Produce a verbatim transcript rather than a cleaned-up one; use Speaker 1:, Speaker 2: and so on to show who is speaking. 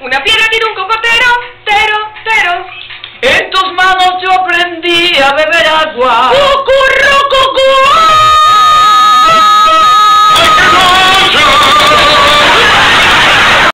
Speaker 1: Una piedra tira un cocotero, tero, tero.
Speaker 2: En tus manos yo aprendí a beber agua.